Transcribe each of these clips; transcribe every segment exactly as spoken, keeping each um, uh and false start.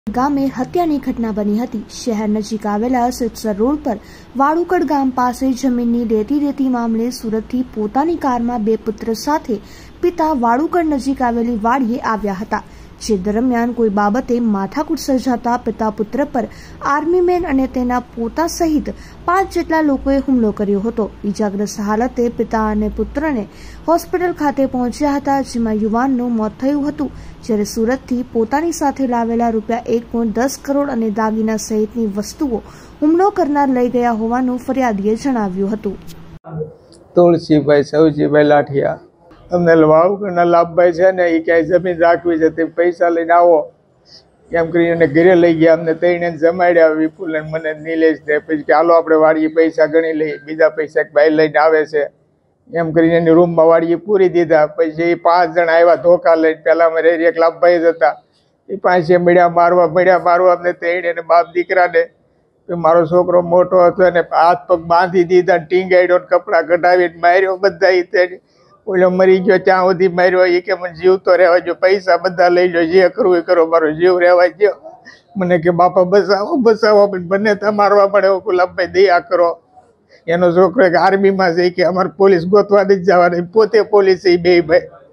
ગામે હત્યાની ઘટના બની હતી। શહેર નજીક આવેલા સિત્સર રોડ પર વાળુકડ ગામ પાસે જમીનની લેતી દેતી મામલે સુરતથી પોતાની કારમાં બે પુત્ર સાથે પિતા વાળુકડ નજીક આવેલી વાડીએ આવ્યા હતા। જે દરમિયાન કોઈ બાબતે માથાકૂટ સર્જાતા પિતા પુત્ર પર આર્મી મેન અને તેના પોતા સહિત પાંચ જેટલા લોકોએ હુમલો કર્યો હતો। ઇજાગ્રસ્ત હાલતે પિતા અને પુત્રને હોસ્પિટલ ખાતે પહોંચ્યા હતા, જેમાં યુવાનનું મોત થયું હતું। જ્યારે સુરતથી પોતાની સાથે લાવેલા રૂપિયા એક પોઈન્ટ દસ કરોડ અને દાગીના સહિતની વસ્તુઓ હુમલો કરનાર લઈ ગયા હોવાનું ફરિયાદીએ જણાવ્યું હતું। તુલસીભાઈ સૌજીભાઈ લાઠિયા અમને વાળુકડના લાભભાઈ છે ને, એ ક્યાંય જમીન રાખવી છે તે પૈસા લઈને આવો એમ કરીને ઘરે લઈ ગયા। અમને તઈને જમાડ્યા, વિપુલ ને મને નિલેશ ને, પછી કે હાલો આપણે વાડીએ પૈસા ગણી લઈએ, બીજા પૈસા ભાઈ લઈને આવે છે એમ કરીને એની રૂમમાં વાડીએ પૂરી દીધા। પછી એ પાંચ જણા આવ્યા ધોકા લઈને, પહેલા અમારે એક લાભભાઈ જ હતા, એ પાંચે મળ્યા મારવા મળ્યા મારવા અમને તઈને ને બાપ દીકરાને। મારો છોકરો મોટો હતો ને હાથ પગ બાંધી દીધા, ટીંગાડ્યો, કપડાં કઢાવીને માર્યો બધા। એ ઓલો મરી ગયો ત્યાં સુધી માર્યો, એ કે મને જીવતો રહેવા જો, પૈસા બધા લઈ લો, જે કરવું એ કરો, મારો જીવ રહેવા ગયો। મને કે બાપા બસાવો બસાવો, પણ બંને ત્યાં મારવા પડે, ગુલાબભાઈ દયા કરો। એનો છોકરો એક આર્મીમાં છે કે અમારે પોલીસ ગોતવા નથી જવાની, પોતે પોલીસ એ બે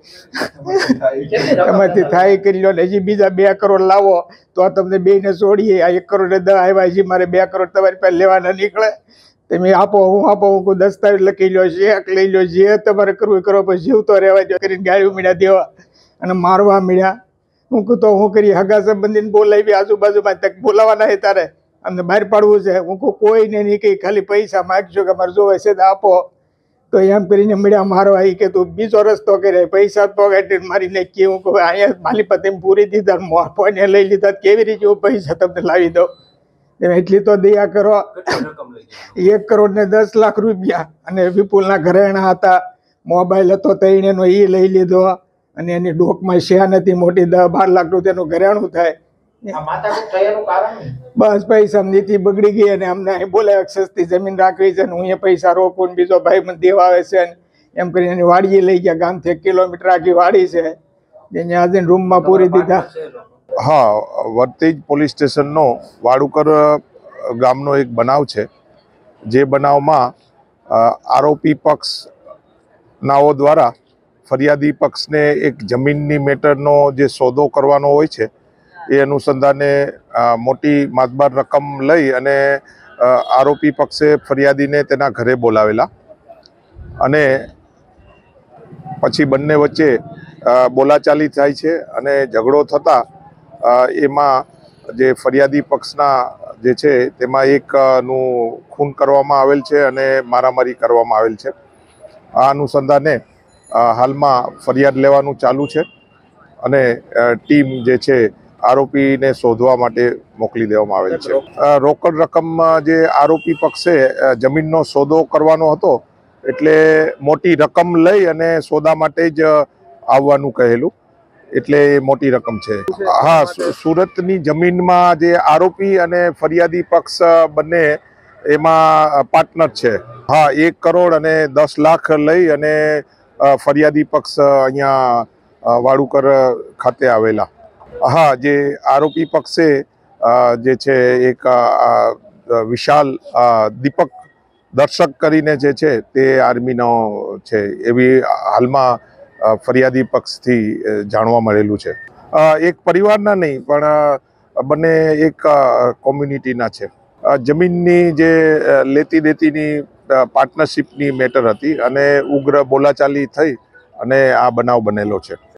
ભાઈ એમાંથી થાય કરી લો ને, હજી બીજા બે કરોડ લાવો તો તમને બે ને છોડીએ। આ એક કરોડ ને દસ આવ્યા, હજી મારે બે કરોડ તમારી પાસે લેવાના નીકળે, તમે આપો હું આપો, હું દસ્તાવેજ લખી લો, ચેક લઈ લો, જે તમારે કરવું કરો, પછી જીવતો રહેવા દો કરીને ગાડી મળ્યા દેવા અને મારવા મળ્યા। હું કહું તો હું કરી હગા સંબંધીને બોલાવી, આજુબાજુમાં તક બોલાવાના તારે અમને બહાર પાડવું છે। હું કહું કોઈને નહીં કહી, ખાલી પૈસા માગજો કે મારે જોવે છે આપો, તો એમ કરીને મળ્યા મારવા। એ કે તું બીજો રસ્તો કરે, પૈસા પોકેટ મારી નાખીએ। હું કહું અહીંયા મારી પાસે પૂરી દીધા, મોને લઈ લીધા, કેવી રીતે હું પૈસા તમને લાવી દઉં, એટલી તો દયા કરો। એક કરોડ ને દસ લાખ રૂપિયા અને વિપુલના ઘરેણા હતા, મોબાઈલ હતો તૈણેનો એ લઈ લીધો, અને એની ડોકમાં શેર નથી મોટી, દસ બાર લાખ રૂપિયાનું ઘરેણું થાય। બસ પૈસા નીતિ બગડી ગઈ અને અમને અહીં બોલાવે સસ્તી જમીન રાખવી છે ને હું એ પૈસા રોકું, બીજો ભાઈ મને દેવા આવે છે એમ કરીને એની વાડીએ લઈ ગયા। ગામથી એક કિલોમીટર આગી વાડી છે, ત્યાં જઈને રૂમમાં પૂરી દીધા। હા, વર્તેજ પોલીસ સ્ટેશનનો વાળુકર ગામનો એક બનાવ છે, જે બનાવમાં આરોપી પક્ષ નાઓ દ્વારા ફરિયાદી પક્ષને એક જમીનની મેટરનો જે સોદો કરવાનો હોય છે, એ અનુસંધાને મોટી માતબાર રકમ લઈ અને આરોપી પક્ષે ફરિયાદીને તેના ઘરે બોલાવેલા, અને પછી બંને વચ્ચે બોલાચાલી થાય છે અને ઝઘડો થતાં એમાં જે ફરિયાદી પક્ષના જે છે તેમાં એકનું ખૂન કરવામાં આવેલ છે અને મારામારી કરવામાં આવેલ છે। આ અનુસંધાને હાલમાં ફરિયાદ લેવાનું ચાલુ છે અને ટીમ જે છે આરોપીને શોધવા માટે મોકલી દેવામાં આવેલ છે। રોકડ રકમ જે આરોપી પક્ષે જમીનનો સોદો કરવાનો હતો, એટલે મોટી રકમ લઈ અને સોદા માટે જ આવવાનું કહેલું, એટલે એ મોટી રકમ છે। હા, સુરતની જમીનમાં જે આરોપી અને ફરિયાદી પક્ષ બંને એમાં પાર્ટનર છે। હા, એક કરોડ અને દસ લાખ લઈ અને ફરિયાદી પક્ષ અહીંયા વાળુકર ખાતે આવેલા। હા, જે આરોપી પક્ષે જે છે એક વિશાલ દીપક દર્શક કરીને જે છે તે આર્મીનો છે, એવી હાલમાં ફરિયાદી પક્ષથી જાણવા મળેલું છે। એક પરિવારના નહીં પણ બંને એક કોમ્યુનિટીના છે। જમીનની જે લેતી દેતીની પાર્ટનરશિપની મેટર હતી અને ઉગ્ર બોલાચાલી થઈ અને આ બનાવ બનેલો છે।